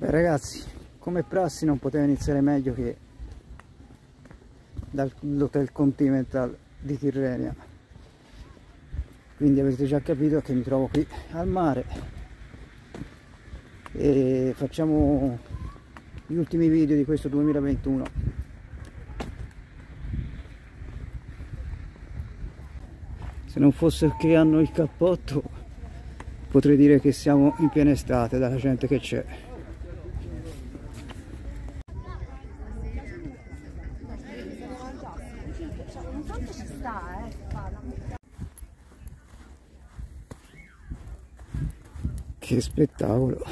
Beh ragazzi, come prassi non poteva iniziare meglio che dall'Hotel Continental di Tirrenia. Quindi avete già capito che mi trovo qui al mare e facciamo gli ultimi video di questo 2021. Se non fosse che hanno il cappotto potrei dire che siamo in piena estate dalla gente che c'è. Che spettacolo!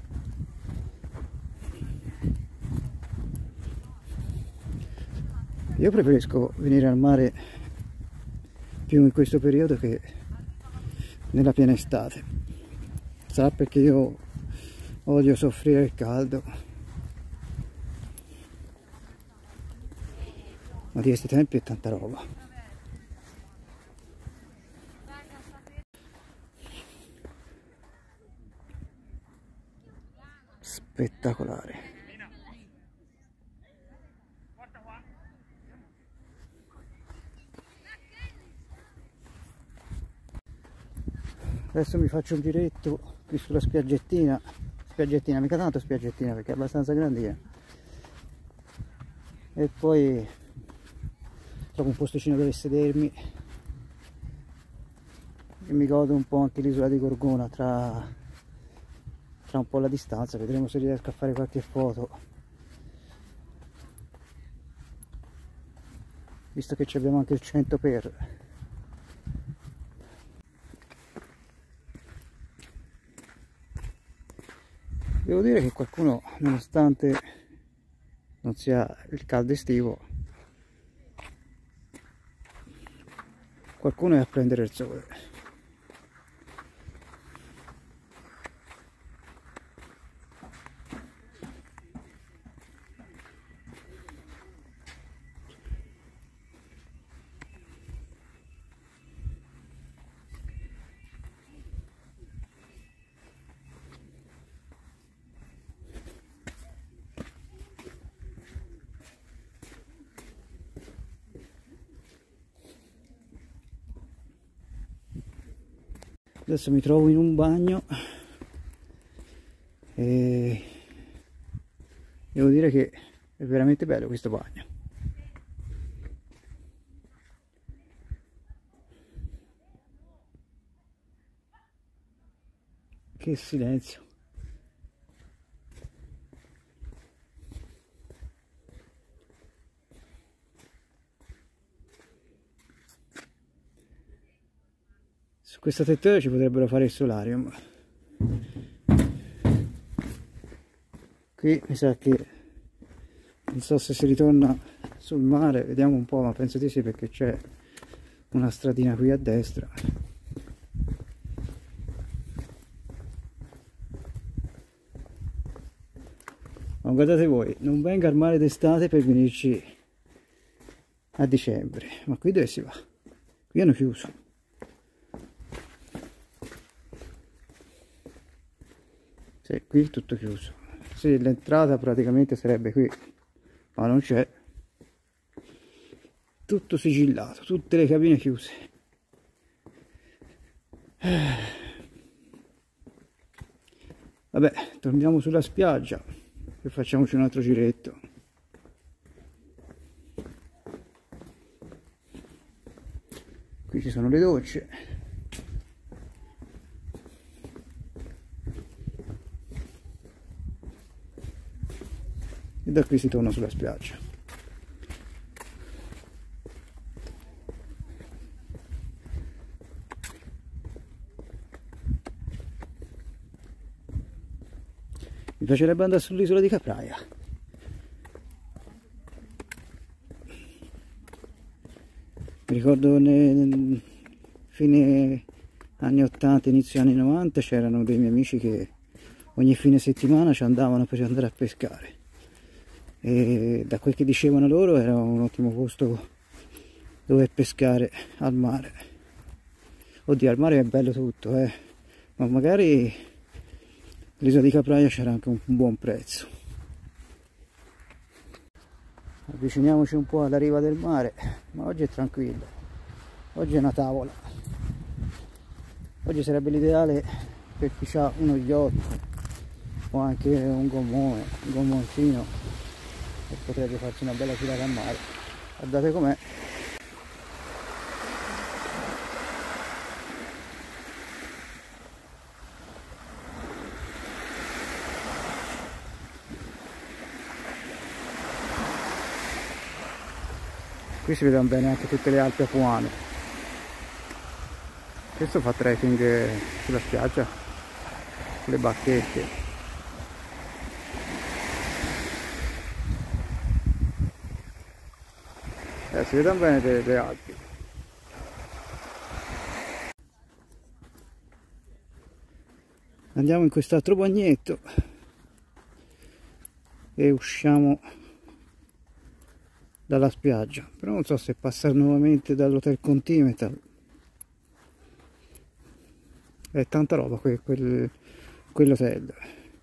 Io preferisco venire al mare più in questo periodo che nella piena estate. Sarà perché io odio soffrire il caldo, ma di questi tempi è tanta roba. Spettacolare. Adesso mi faccio un giretto qui sulla spiaggettina, mica tanto spiaggettina perché è abbastanza grandina, e poi trovo un posticino dove sedermi e mi godo un po' anche l'isola di Gorgona tra un po' la distanza. Vedremo se riesco a fare qualche foto, visto che abbiamo anche il 100 per. Devo dire che qualcuno, nonostante non sia il caldo estivo, qualcuno è a prendere il sole. Adesso mi trovo in un bagno e devo dire che è veramente bello questo bagno. Che silenzio. Su questa tettoia ci potrebbero fare il solarium. Qui mi sa che non so se si ritorna sul mare, vediamo un po', ma penso di sì perché c'è una stradina qui a destra. Ma guardate voi, non venga al mare d'estate per venirci a dicembre. Ma qui dove si va? Qui hanno chiuso. Sì, qui è tutto chiuso. Sì, l'entrata praticamente sarebbe qui, ma non c'è. Tutto sigillato, tutte le cabine chiuse. Vabbè, torniamo sulla spiaggia e facciamoci un altro giretto. Qui ci sono le docce. E da qui si torna sulla spiaggia. Mi piacerebbe andare sull'isola di Capraia. Mi ricordo nel fine anni 80, inizio anni 90 c'erano dei miei amici che ogni fine settimana ci andavano per andare a pescare. E da quel che dicevano loro era un ottimo posto dove pescare al mare. Oddio, al mare è bello tutto, ma magari l'isola di Capraia c'era anche un buon prezzo. Avviciniamoci un po' alla riva del mare, ma oggi è tranquillo, oggi è una tavola. Oggi sarebbe l'ideale per chi ha uno yacht o anche un gommone, un gommoncino, e potrebbe farsi una bella girata a mare. Guardate com'è. Qui si vedono bene anche tutte le Alpi Apuane. Questo fa trekking sulla spiaggia, sulle bacchette. Si vedono bene le Alpi. Andiamo in quest'altro bagnetto e usciamo dalla spiaggia, però non so se passare nuovamente dall'Hotel Continental. È tanta roba quell'hotel.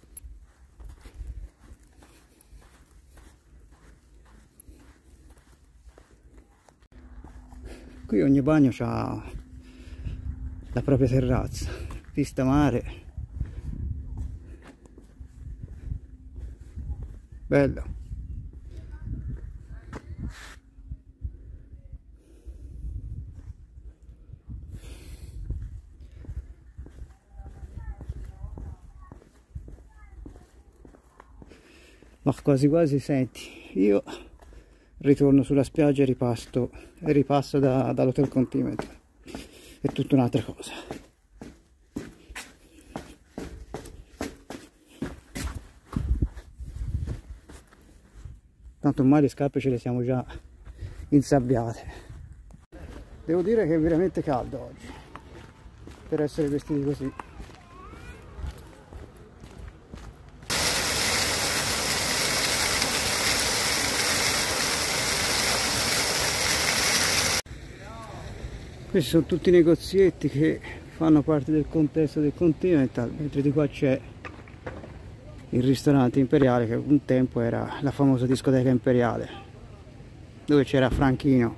Qui ogni bagno ha la propria terrazza, vista mare, bello. Ma quasi quasi, senti, io ritorno sulla spiaggia e ripasso dall'Hotel Continental. È tutta un'altra cosa. Tanto ormai le scarpe ce le siamo già insabbiate. Devo dire che è veramente caldo oggi per essere vestiti così. Questi sono tutti i negozietti che fanno parte del contesto del Continental, mentre di qua c'è il ristorante Imperiale, che un tempo era la famosa discoteca Imperiale, dove c'era Franchino.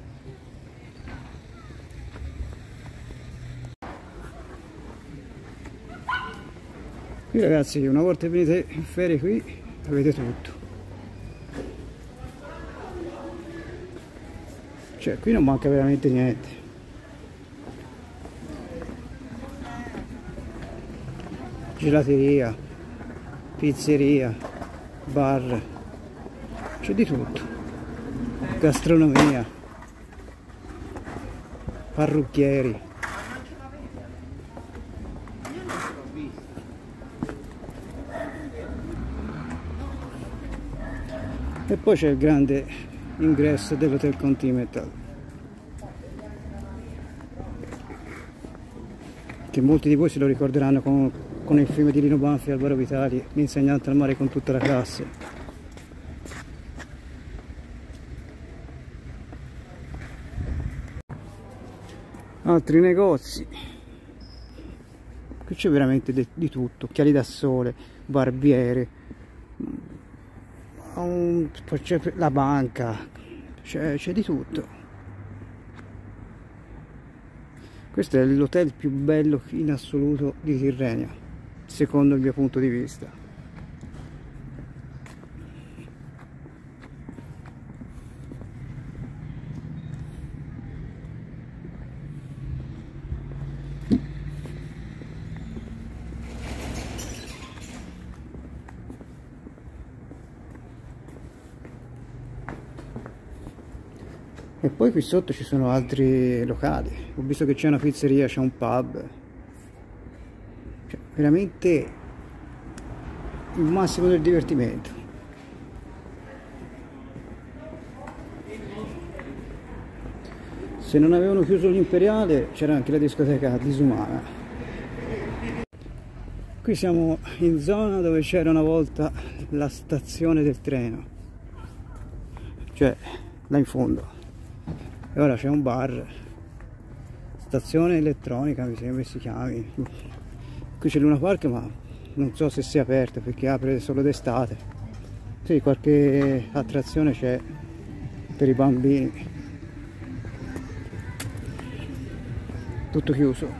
Qui ragazzi, una volta venite in ferie qui avete tutto. Cioè qui non manca veramente niente. Gelateria, pizzeria, bar, c'è di tutto. Gastronomia, parrucchieri. E poi c'è il grande ingresso dell'Hotel Continental, che molti di voi se lo ricorderanno con il film di Lino Banfi e Alvaro Vitali, L'insegnante al mare con tutta la classe. Altri negozi. Qui c'è veramente di tutto, occhiali da sole, barbiere, poi c'è la banca, c'è di tutto. Questo è l'hotel più bello in assoluto di Tirrenia, secondo il mio punto di vista. E poi qui sotto ci sono altri locali. Ho visto che c'è una pizzeria, c'è un pub. Cioè, veramente il massimo del divertimento. Se non avevano chiuso l'Imperiale c'era anche la discoteca disumana. Qui siamo in zona dove c'era una volta la stazione del treno, cioè là in fondo. E ora c'è un bar, stazione elettronica mi sembra si chiami. Qui c'è Luna Park, ma non so se sia aperto perché apre solo d'estate. Sì, qualche attrazione c'è per i bambini, tutto chiuso.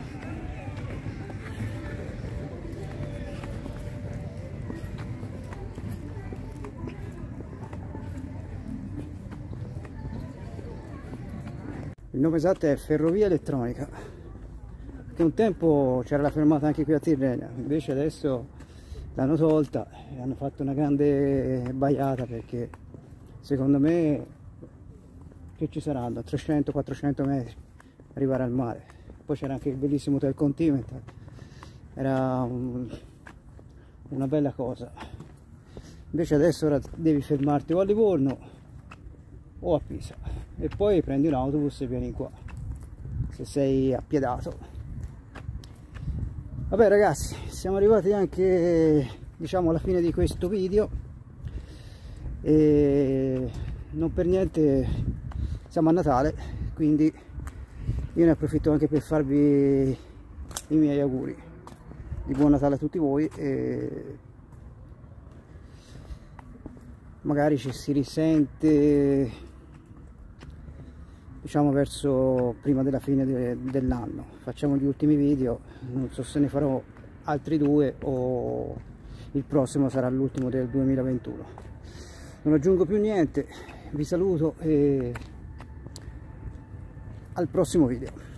Il nome esatto è Ferrovia Elettronica, perché un tempo c'era la fermata anche qui a Tirrenia, invece adesso l'hanno tolta e hanno fatto una grande baiata, perché secondo me che ci saranno 300-400 metri arrivare al mare. Poi c'era anche il bellissimo Hotel Continental, era una bella cosa. Invece adesso ora devi fermarti o a Livorno o a Pisa e poi prendi un autobus e vieni qua se sei appiedato. Vabbè ragazzi, siamo arrivati anche, diciamo, alla fine di questo video e non per niente siamo a Natale, quindi io ne approfitto anche per farvi i miei auguri di buon Natale a tutti voi e magari ci si risente, diciamo, verso prima della fine dell'anno. Facciamo gli ultimi video, non so se ne farò altri 2 o il prossimo sarà l'ultimo del 2021. Non aggiungo più niente, vi saluto e al prossimo video.